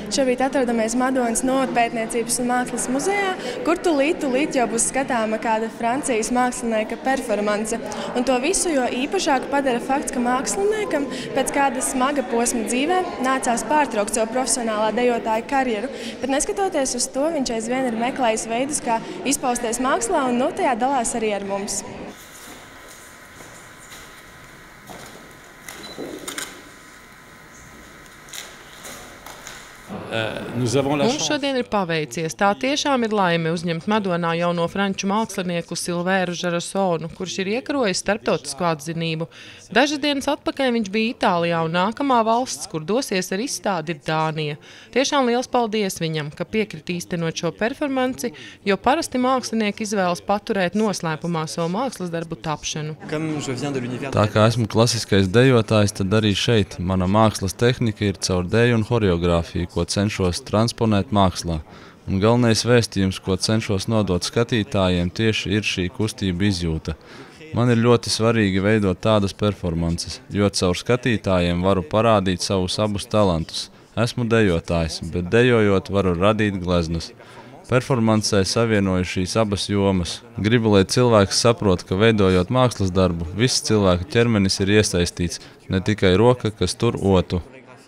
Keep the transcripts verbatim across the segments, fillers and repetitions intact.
Šobrīd atrodamies Madonas novatpētniecības un mākslas muzejā, kur tūlīt, tūlīt jau būs skatāma kāda Francijas mākslinieka performance. Un to visu jo īpašāku padara fakts, ka māksliniekam pēc kāda smaga posma dzīvē nācās pārtraukt savu profesionālā dejotāja karjeru. Bet neskatoties uz to, viņš aizvien ir meklējis veidus, kā izpausties mākslā, un nu tajā dalās arī ar mums. Mums šodien ir paveicies. Tā tiešām ir laime uzņemt Madonā jauno franču mākslinieku Silvēru Žarasonu, kurš ir iekarojis starptautisku atzinību. Dažas dienas atpakaļ viņš bija Itālijā, un nākamā valsts, kur dosies ar izstādi, ir Dānija. Tiešām liels paldies viņam, ka piekrit īstenot šo performanci, jo parasti mākslinieki izvēlas paturēt noslēpumā savu mākslas darbu tapšanu. Tā kā esmu klasiskais dejotājs, tad arī šeit mana mākslas tehnika ir caur deju un horeogrāfiju, ko cenšos transponēt mākslā. Un galvenais vēstījums, ko cenšos nodot skatītājiem, tieši ir šī kustība izjūta. Man ir ļoti svarīgi veidot tādas performances, jo caur skatītājiem varu parādīt savus abus talantus. Esmu dejotājs, bet dejojot varu radīt gleznus. Performancē savienoju šīs abas jomas. Gribu, lai cilvēks saprot, ka veidojot mākslas darbu, viss cilvēka ķermenis ir iesaistīts, ne tikai roka, kas tur otu.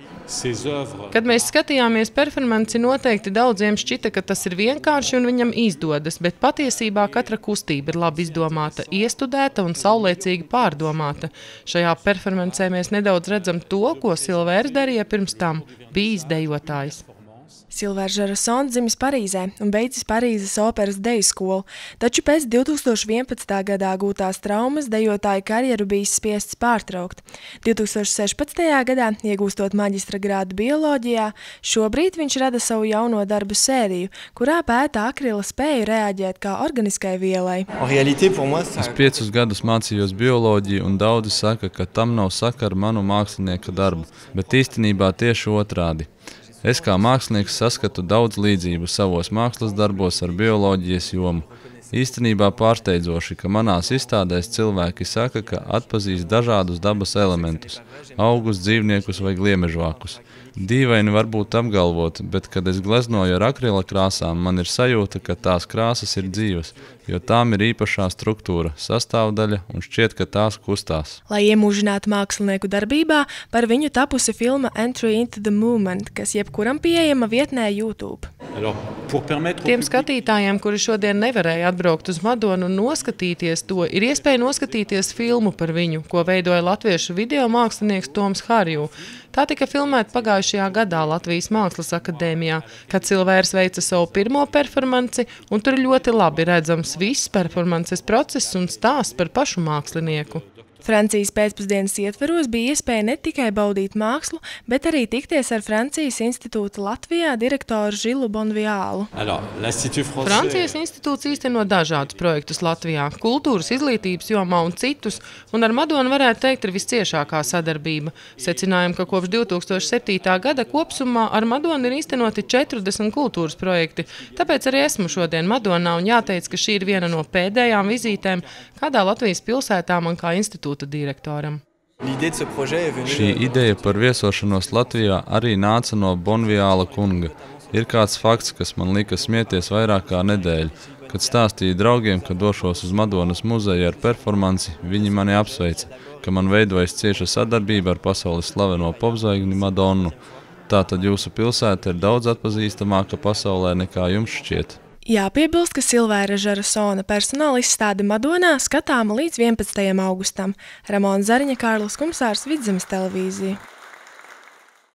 Kad mēs skatījāmies performanci, noteikti daudziem šķita, ka tas ir vienkārši un viņam izdodas, bet patiesībā katra kustība ir labi izdomāta, iestudēta un saulēcīgi pārdomāta. Šajā performancē mēs nedaudz redzam to, ko Silvērs darīja pirms tam, bijis dejotājs. Silvērs Žarasons dzimis Parīzē un beidzis Parīzes operas deju skolu, taču pēc divtūkstoš vienpadsmitā gadā gūtās traumas dejotāja karjeru bijis spiests pārtraukt. divtūkstoš sešpadsmitajā gadā, iegūstot maģistra grādu bioloģijā, šobrīd viņš rada savu jauno darbu sēriju, kurā pēta akrila spēju reaģēt kā organiskai vielai. Es piecus gadus mācījos bioloģiju, un daudzi saka, ka tam nav sakara manu mākslinieka darbu, bet īstenībā tieši otrādi. Es kā mākslinieks saskatu daudz līdzību savos mākslas darbos ar bioloģijas jomu. Īstenībā pārsteidzoši, ka manās izstādēs cilvēki saka, ka atpazīst dažādus dabas elementus – augus, dzīvniekus vai gliemežvākus. Dīvaini varbūt apgalvot, bet, kad es gleznoju ar akrila krāsām, man ir sajūta, ka tās krāsas ir dzīves, jo tām ir īpašā struktūra, sastāvdaļa un šķiet, ka tās kustās. Lai iemūžinātu mākslinieku darbībā, par viņu tapusi filma Entry into the Movement, kas jebkuram pieejama vietnē YouTube. Tiem skatītājiem, kuri šodien nevarēja atbraukt uz Madonu un noskatīties to, ir iespēja noskatīties filmu par viņu, ko veidoja latviešu video mākslinieks Toms Harju. Tā tika filmēta pagājušajā gadā Latvijas Mākslas akadēmijā, kad Silvērs veica savu pirmo performanci, un tur ļoti labi redzams viss performances process un stāsts par pašu mākslinieku. Francijas pēcpusdienas ietveros bija iespēja ne tikai baudīt mākslu, bet arī tikties ar Francijas institūta Latvijā direktoru Žilu Bonviālu. Francijas institūts īsteno dažādus projektus Latvijā, kultūras, izglītības jomā un citus, un ar Madonu varētu teikt ir visciešākā sadarbība. Secinājam, ka kopš divtūkstoš septītā gada kopsumā ar Madonu ir īstenoti četrdesmit kultūras projekti, tāpēc arī esmu šodien Madonā un jāteic, ka šī ir viena no pēdējām vizītēm kādā Latvijas pilsētā man kā institūta direktoram. Šī ideja par viesošanos Latvijā arī nāca no Bonviāla kunga. Ir kāds fakts, kas man lika smieties vairāk kā nedēļu. Kad stāstīju draugiem, ka došos uz Madonas muzeju ar performanci, viņi mani apsveica, ka man veidojas cieša sadarbība ar pasaules slaveno popzvaigzni Madonu. Tātad jūsu pilsēta ir daudz atpazīstamāka pasaulē nekā jums šķiet. Jāpiebilst, ka Silvēra Žarasona personāla izstāde Madonā skatāma līdz vienpadsmitajam augustam. Ramona Zariņa, Kārlis Kumsārs, Vidzemes televīzija.